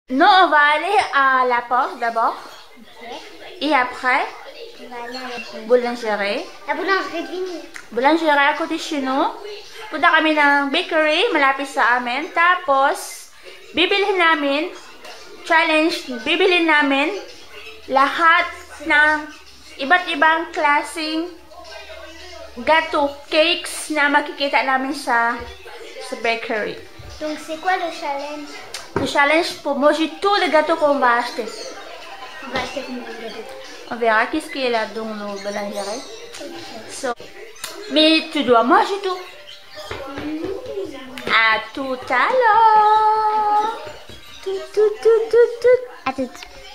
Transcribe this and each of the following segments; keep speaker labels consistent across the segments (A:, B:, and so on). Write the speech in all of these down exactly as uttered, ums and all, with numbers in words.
A: Non, on va aller à la poste d'abord.
B: Okay.
A: Et après,
B: On va aller à la
A: boulangerie.
B: La boulangerie de Vigny.
A: Boulangerie à côté chez nous. Punta kami ng bakery, malapit sa amin. Tapos, bibilhin namin, challenge, bibilhin namin lahat ng iba't ibang klaseng gato, cakes na makikita namin sa, sa bakery.
B: Donc c'est quoi le challenge?
A: Le challenge pour manger tous les gâteaux qu'on va acheter.
B: On va acheter combien de gâteaux?
A: On verra qu'est-ce qu'il y a là dans nos boulangeries.
B: Okay.
A: So, mais tu dois manger tout. À tout à l'heure. Tout, tout, tout, tout, tout.
B: À tout.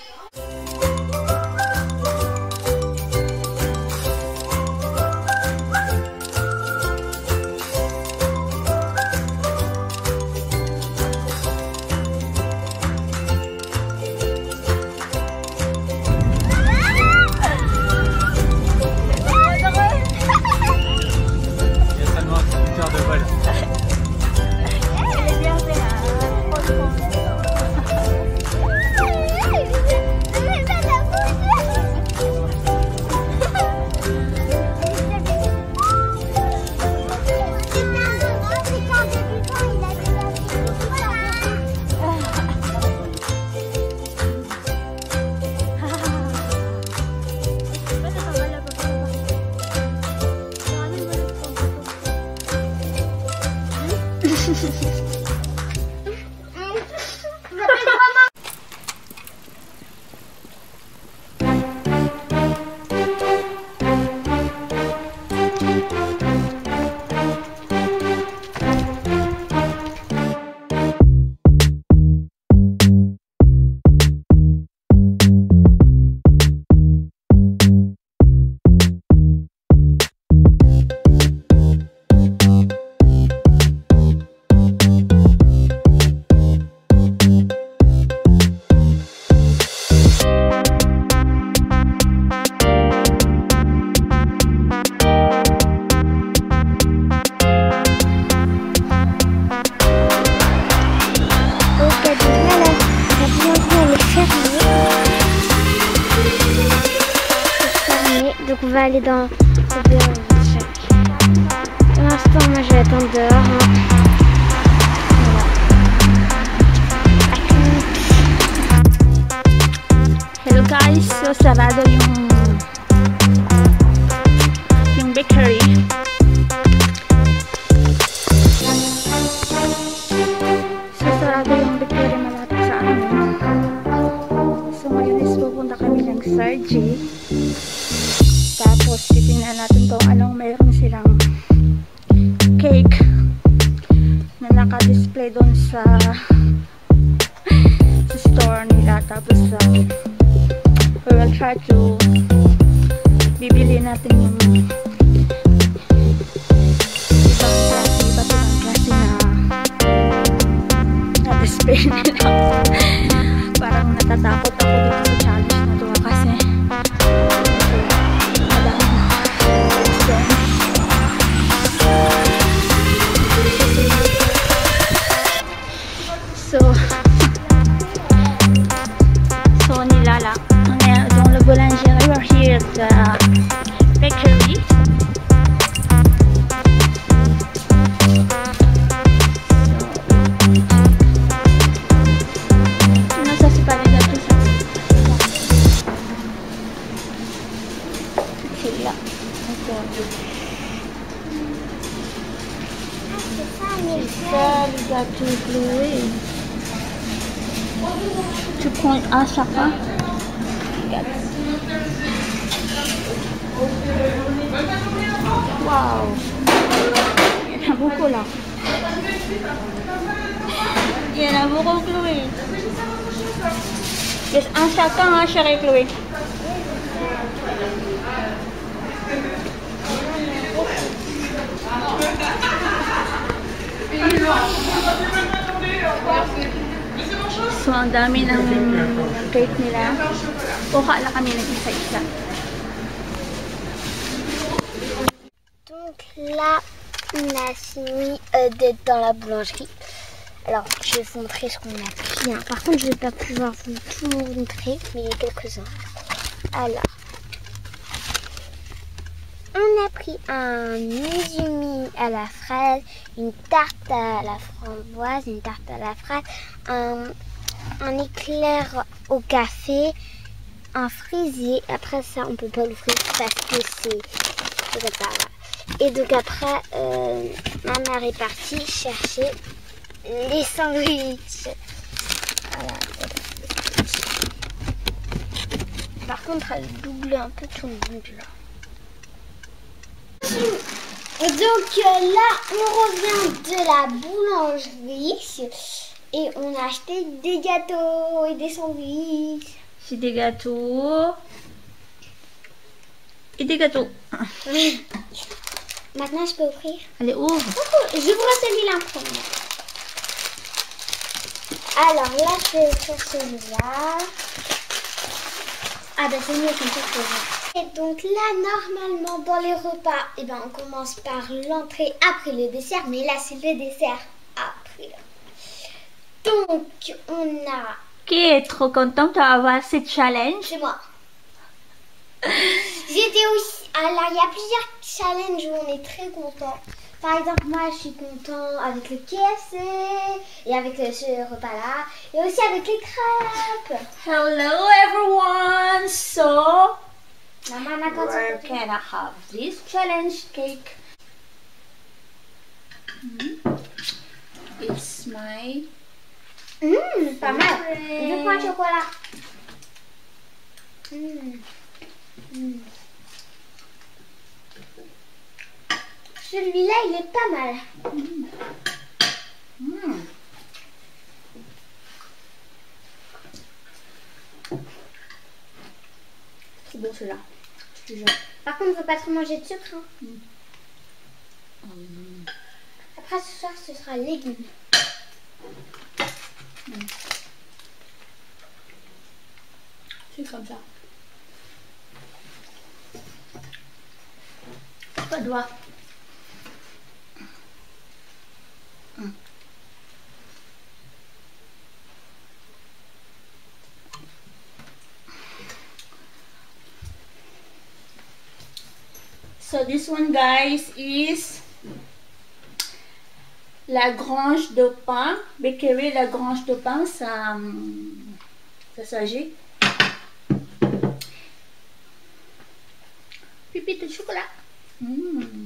B: Donc on va aller dans le bureau de chaque. Pour l'instant, moi je vais attendre dehors. Hein. Voilà.
A: Hello guys, so sarado yung yung bakery. So sarado yung bakery malapit sa amin. So ngayon is pupunta kami ng Sargi. Tapos titingnan natin kung anong meron silang cake na naka-display doon sa sa store nila. Tapos uh, we will try to bibili natin yung ibang klase, iba't ibang klase na na display nila. Parang natatakot ako dito sa challenge na to kasi So, so nilala, dans le boulangerie, we're here at the bakery. So, nasa si Palida to sa sila. Ito. C'est ça, le gâteau Chloé. Tu prends un chacun. Waouh! Il y en a beaucoup là. Il y en a beaucoup, Chloé. Yes, un chacun, hein, chérie Chloé. So, ang dami ng cake nila. Kuha lang kami nag-isa-isa.
B: Donc là, on a fini euh, d'être dans la boulangerie. Alors, je vais vous montrer ce qu'on a pris. Hein. Par contre, je ne vais pas pouvoir vous tout montrer, mais il y a quelques-uns. Alors, on a pris un izumi à la fraise, une tarte à la framboise, une tarte à la fraise, un, un éclair au café, un fraisier. Après ça, on peut pas l'ouvrir parce que c'est comme ça. Et donc après, euh, ma mère est partie chercher les sandwichs. Voilà. Par contre, elle double un peu tout le monde là. Donc euh, là, on revient de la boulangerie et on a acheté des gâteaux et des sandwichs.
A: C'est des gâteaux. Et des gâteaux.
B: Oui. Maintenant, je peux ouvrir.
A: Allez, ouvre.
B: J'ouvre celui-là en premier. Alors là, je vais ouvrir celui-là. Ah ben c'est mieux comme ça que je vois. Et donc là, normalement, dans les repas, eh ben, on commence par l'entrée après le dessert. Mais là, c'est le dessert après. Donc, on a...
A: Qui est trop content d'avoir ce challenge?
B: C'est moi. J'étais aussi... Alors, il y a plusieurs challenges où on est très content. Par exemple, moi, je suis content avec le K F C et avec ce repas-là. Et aussi avec les crêpes.
A: Hello everyone. So,
B: Maman,
A: where can I have this challenge cake? Mm. It's my...
B: Hum, pas mal.
A: favorite.
B: Je prends un chocolat. Hum. Hum. Celui-là, il est pas mal.
A: Mm. Mm. C'est bon celui-là. Je te jure.
B: Par contre, il ne faut pas trop manger de sucre. Hein.
A: Mm. Mm.
B: Après, ce soir, ce sera légumes.
A: Mm. C'est comme ça. Pas de doigt. Mm. So this one, guys, is la grange de pain. Bakery, la grange de pain, ça, ça s'agit. Pépite de chocolat. Mmh.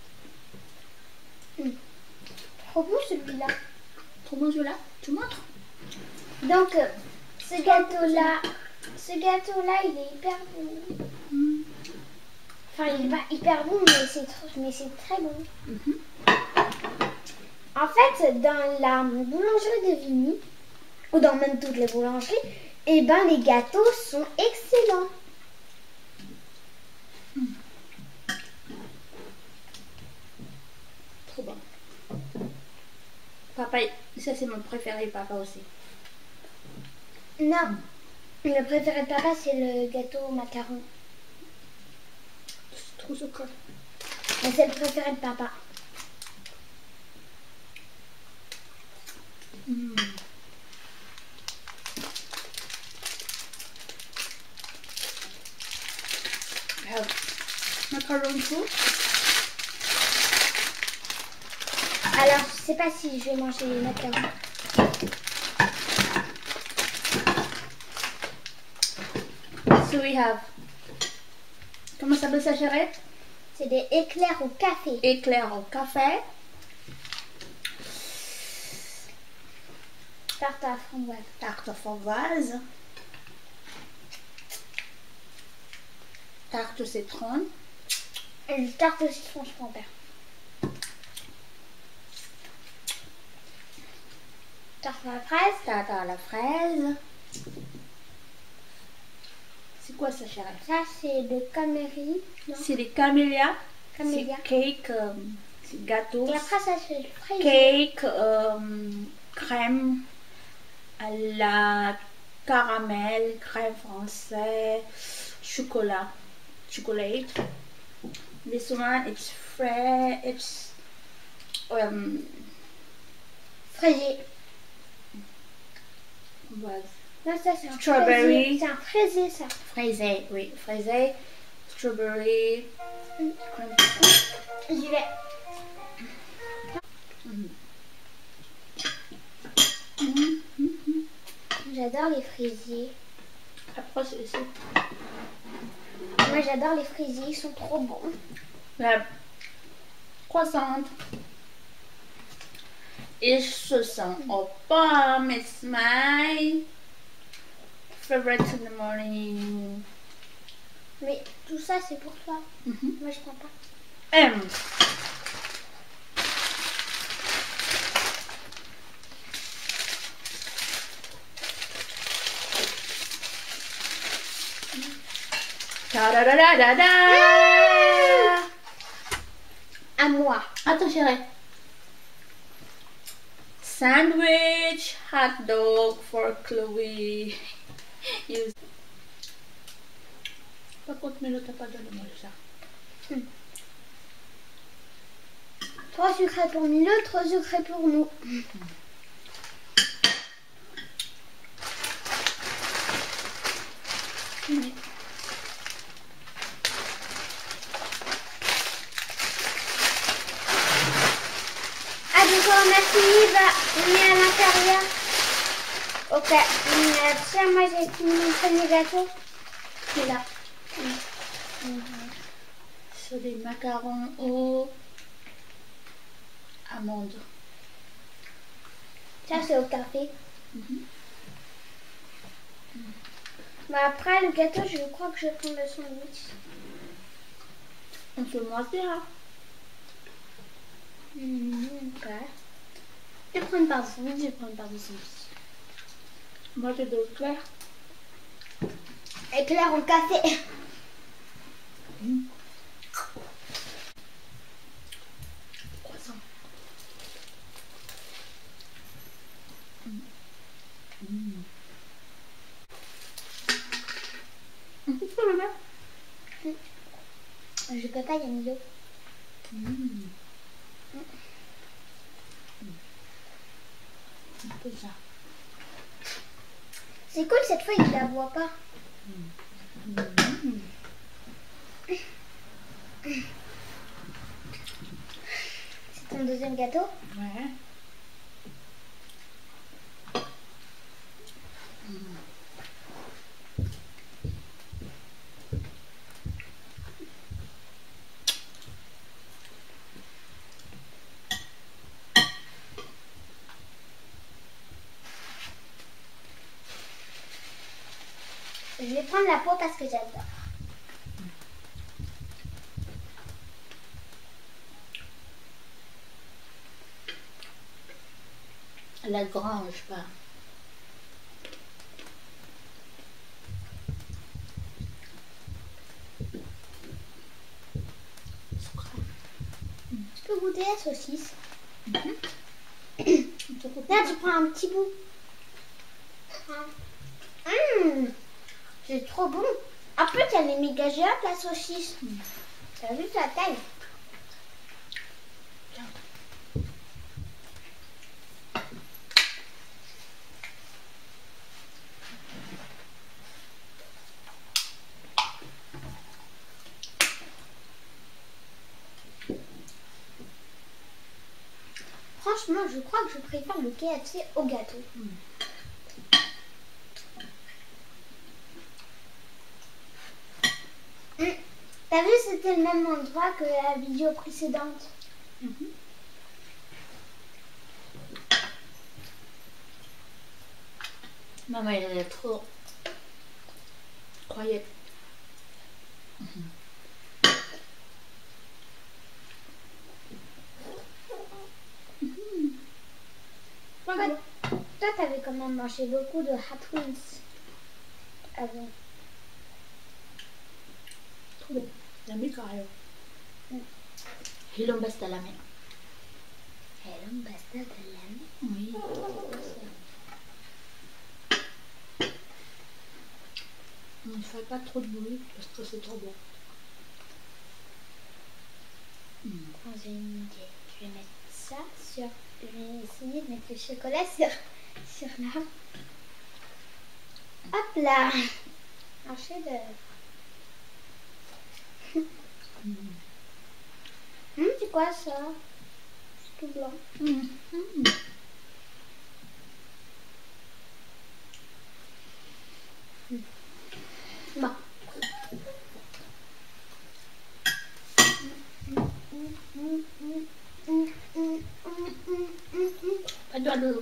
B: Mmh. Trop bon celui-là.
A: Trop bon celui-là. Tu montres?
B: Donc, euh, ce gâteau-là, ce gâteau-là, il est hyper bon.
A: Mmh.
B: Enfin, il est pas hyper bon, mais c'est trop, mais c'est très bon.
A: Mmh.
B: En fait, dans la boulangerie de Vigny, ou dans même toutes les boulangeries, eh ben, les gâteaux sont excellents.
A: Mmh. Trop bon. Papa, ça c'est mon préféré, papa aussi.
B: Non, le préféré de papa, c'est le gâteau au macaron.
A: C'est trop sucré.
B: Mais c'est le préféré de papa.
A: Mmh. Alors, macaron chaud.
B: Alors, je sais pas si je vais manger les macarons.
A: So we have. Comment s'appelle ça, chérie?
B: C'est des éclairs au café.
A: Éclair au café.
B: Tarte à la framboise.
A: Tarte framboise. Tarte au citron.
B: Et une tarte au citron, je prends pas. Tarte à la fraise.
A: Tarte à la fraise. C'est quoi ça, chérie?
B: Ça, c'est de camérie.
A: C'est des camélias.
B: Camélia.
A: C'est cake, euh, c'est gâteau.
B: Et après, ça, c'est le fraisier.
A: Cake, euh, crème à la caramel, crème français, chocolat, chocolate. This one, it's fresh, it's um,
B: Fraisier.
A: framboise.
B: Non, ça c'est un
A: Strawberry.
B: fraisier. C'est un fraisier, ça.
A: Fraisé, oui, fraisé. Strawberry.
B: Mm.
A: Crème.
B: J'y vais.
A: Mm.
B: J'adore les fraisiers.
A: Après, c'est ici.
B: Moi, j'adore les fraisiers. Ils sont trop bons.
A: La croissante. Et ce sont aux pommes. It's my favorite in the morning.
B: Mais tout ça, c'est pour toi.
A: Mm-hmm.
B: Moi, je prends pas.
A: M. Ta-da-da-da-da-da.
B: À moi.
A: Attends, chérie. Sandwich, hot dog for Chloé. Use. Par contre, mais là, t'as pas donné moi ça.
B: Hmm. Trois sucrés pour Milo, trois sucrés pour nous.
A: Mm.
B: Ah, donc on a fini, bah, on est à l'intérieur. Ok, euh, tiens, moi j'ai fini mon premier gâteau. C'est là.
A: Mm. C'est des macarons aux amandes.
B: Ça, c'est au café.
A: Mm-hmm.
B: Bah, après le gâteau, je crois que je vais prendre le sandwich.
A: On se moisira.
B: Mmh, ok. Je vais prendre par sandwich, je vais prendre par des sandwichs.
A: Moi, j'ai de l'eau claire.
B: Éclair au café.
A: Mm. Croissant. Mm. Mm.
B: Je peux pas, il y a Milo.
A: Mm. Un peu ça.
B: C'est cool, cette fois, il la voit pas.
A: Mm.
B: C'est ton deuxième gâteau?
A: Ouais. Mm.
B: Je vais prendre la peau parce que j'adore.
A: La grange, pas.
B: Tu peux goûter la saucisse.
A: Mm-hmm.
B: Là, tu prends un petit bout. Mmh, c'est trop bon. En plus, elle est méga géante, la saucisse.
A: Mm.
B: T'as vu sa taille? Franchement, je crois que je préfère le K F C au gâteau.
A: Mm.
B: Mmh. T'as vu, c'était le même endroit que la vidéo précédente.
A: Mm-hmm. Maman, elle est trop croyez. Mm-hmm. Mm-hmm.
B: Toi, toi, t'avais quand même mangé beaucoup de Hot Wings avant.
A: Trop bon. L'ami carré.
B: Mm.
A: Et l'homme basta la main.
B: Et l'homme basta de l'âme.
A: Oui. Il ne fait pas trop de bruit parce que c'est trop bon. Mm.
B: Quand j'ai une idée, je vais mettre ça sur. Je vais essayer de mettre le chocolat sur, sur là. Hop là. Un chef-d'œuvre. Hum, c'est quoi ça? C'est tout blanc.
A: Mm. Mm.
B: Bon.
A: Pas de l'eau.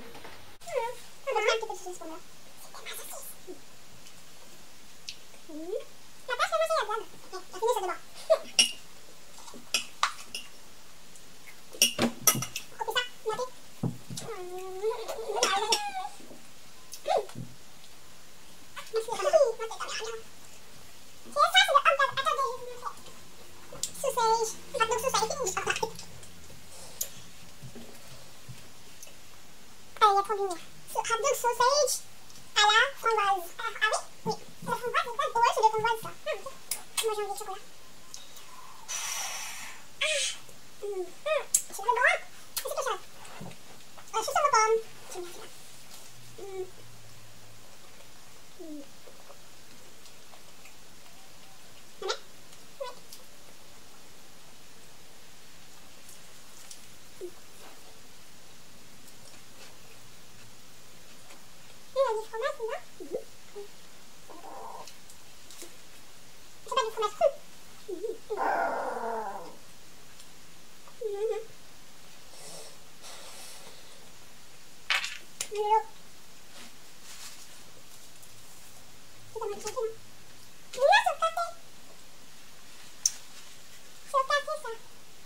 C: Hot dog sausage à la framboise. Ah, ah oui, oui. C'est la framboise, c'est pas ouais, c'est des framboises ça. Ah, ok. Moi j'ai envie de chocolat. Ah, hum, hum. C'est très bon. C'est quelque chose. Euh, chaussure aux pommes. J'aime bien celui-là. Hum. Hum. Maman? Oui. Il y a du fromage, là? Mhm. C'est pas du fromage cru. Mhm. Mhm. De l'eau. C'est pas mal changé, non? Mais là, c'est au café. C'est au café, ça.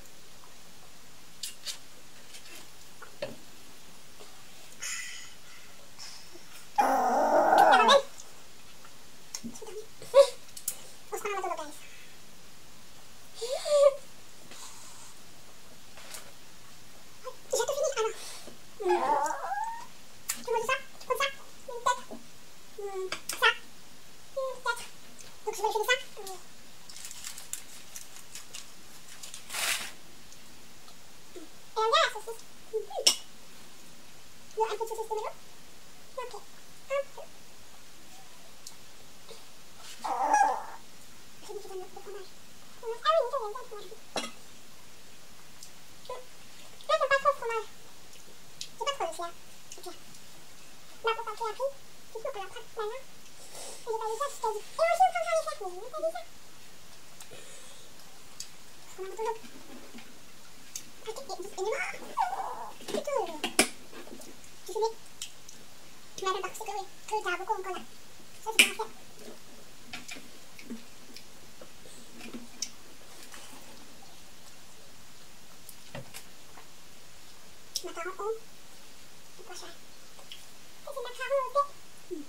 C: Macarons au c'est pas cher. C'est des macarons au thé. Hmm.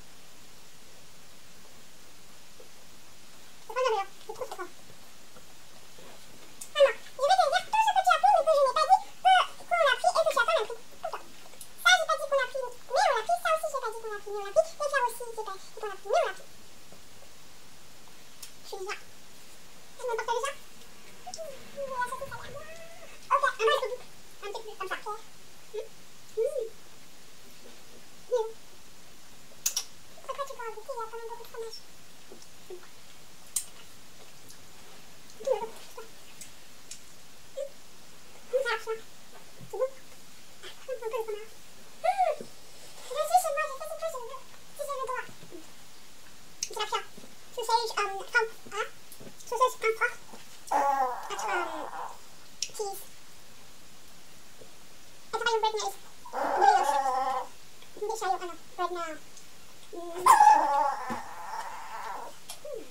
C: C'est pas de là, c'est trop trop fort. Ah non, je vais te dire tout ce que tu as pris, mais que je n'ai pas dit que qu'on l'a pris et que tu as pas pris. Attends. Ça, j'ai pas dit qu'on l'a pris, mais on l'a pris. Ça aussi, j'ai pas dit qu'on l'a pris, mais on l'a pris. Et ça aussi, j'ai pas dit qu'on l'a pris, mais on l'a pris. Je suis déjà. Je m'emporte déjà. Voilà, ça, c'est ça. Ok, un peu plus. Un petit peu plus comme ça. Ok. Hmm. Hmm. Hmm. Pourquoi tu peux en goûter? Il y a quand même beaucoup de fromage. Hmm. Hmm. Hmm. Ça marche, c'est bon. Ah, un peu de fromage. Hmm. Vas-y, chez moi, je fais ce que je veux. Si j'ai le droit. Hmm. C'est la pire. Sausage, um, from, hein? Sausage from pork. At, um, cheese. I thought you bread nice. Brioche. Hindi siya yung ano, bread na. Mm. Hmm.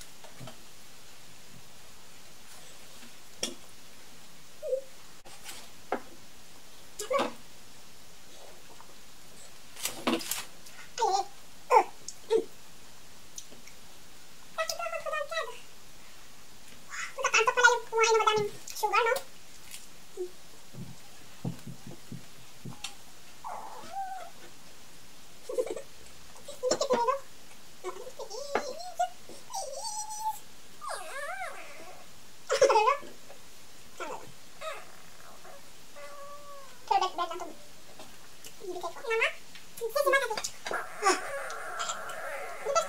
C: Sugar, no? Maman,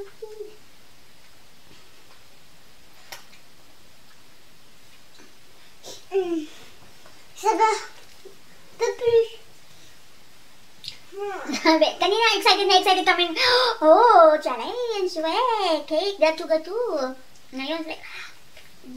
C: copine. Hum. Ça va. Peu plus.
D: Sabi, kanina excited na excited kami. Oh, challenge! Weh, cake, gato-gato. Ngayon, like, no.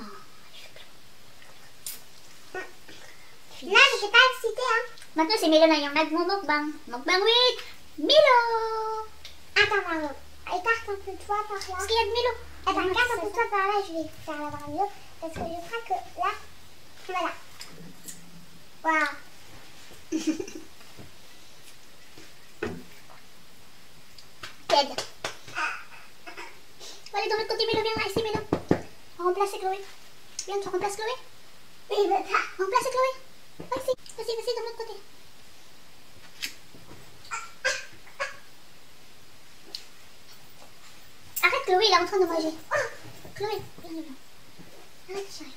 C: Là, j'étais pas excitée, hein.
D: Maintenant, si Milo na yung nagmumukbang. Mukbang with Milo!
C: Attends, pardon. Écarte un peu toi par là.
D: Parce qu'il y a de Milo.
C: Attends, écarte un peu toi par là, je vais faire la voir mieux. Parce que je crois que là, voilà. Waouh.
D: Ted. Allez, de l'autre côté, Milo, viens là, ici, Milo. On remplace Chloé. Viens, tu remplaces Chloé.
C: Mais il veut pas.
D: Remplace Chloé. Vas-y, vas-y, vas-y, de l'autre côté. Arrête, Chloé, il est en train de manger. Chloé, viens, viens. Arrête, chérie.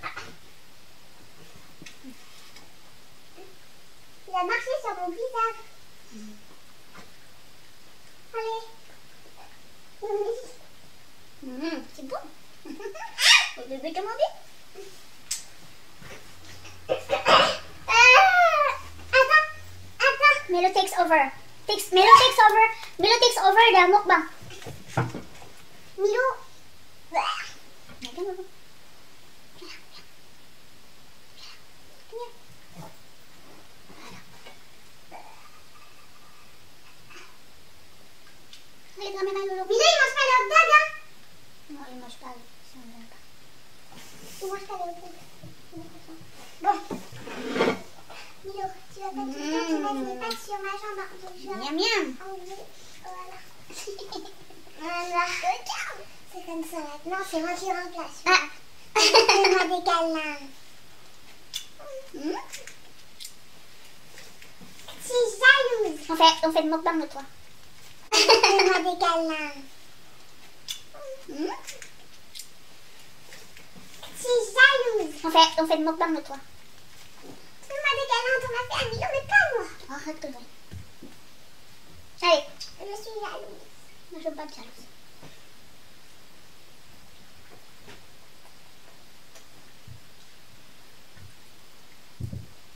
C: Il a marché sur mon visage. Allez.
D: Mmh, c'est bon. Le bébé t'a mangé.
C: Attends, attends.
D: Milo takes over. Takes, Milo takes over. Milo takes over the mukbang.
C: Milo.
D: Viens, viens, viens. Allez, ramène un lolo.
C: Milo, il mange pas le hot dog, hein.
D: Non, il mange pas. Si on l'aime pas.
C: Il mange pas le hot dog. Bon. Milo, tu vas pas tout le temps te mettre les pattes sur ma jambe. hein. Donc, je vais
D: Miam, miam.
C: enlever. Voilà. Voilà. C'est comme ça maintenant, c'est moi qui remplace.
D: Ah.
C: Fais-moi des câlins.
D: Mmh.
C: Je suis jalouse.
D: On fait, on fait le mukbang de toi.
C: Fais-moi des câlins.
D: Mmh.
C: Je suis jalouse.
D: On fait, on fait le mukbang de toi.
C: Fais-moi des câlins, t'en as fait un million, mais pas moi.
D: Arrête de Allez,
C: Je suis jalouse.
D: moi je veux pas de jalousie.